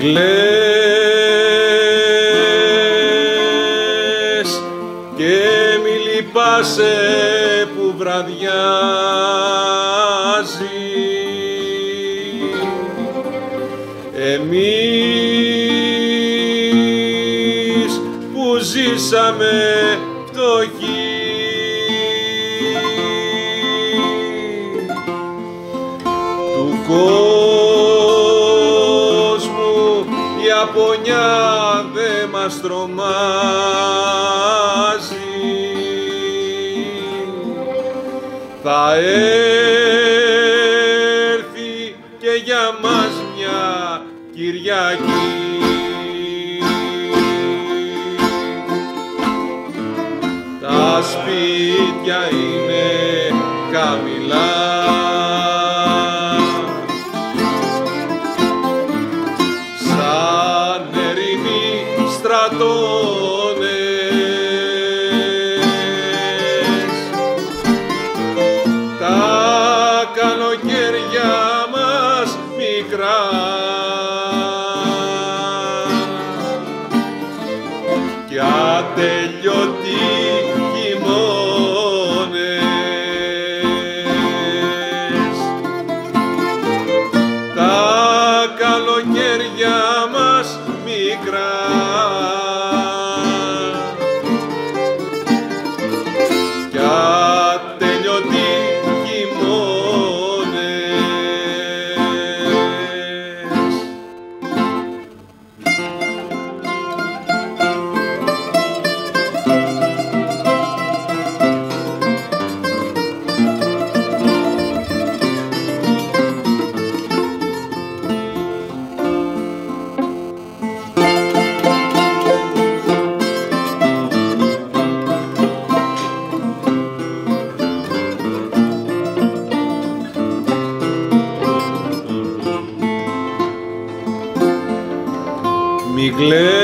κλαις και μη λυπάσαι που βραδιάζει, εμείς που ζήσαμε φτωχοί, του κόσμου η απονιά δε μας τρομάζει, θα έρθει και για μας μια Κυριακή. Τα σπίτια είναι χαμηλά, σαν ερημοί στρατώνες, τα καλοκαίρια μας μικρά κι ατελειωτοί χειμώνες, τα καλοκαίρια μας μικρά κι ατελειωτοί χειμώνες. Μη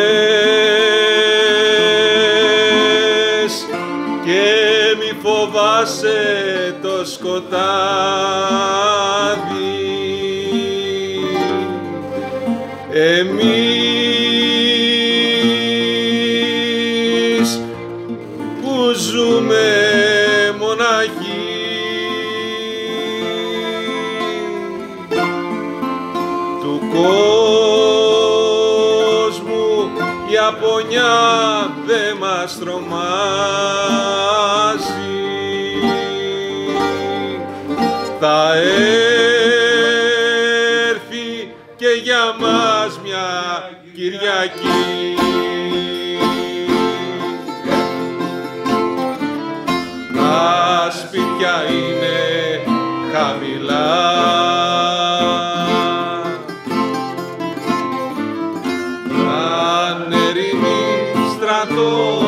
κλαις και μη φοβάσαι το σκοτάδι, εμείς που ζούμε μοναχοί, του κόσμου η απονιά δε μας τρομάζει, θα έρθει και για μας μια Κυριακή. Τα σπίτια είναι χαμηλά, σαν ερημοί στρατώνες,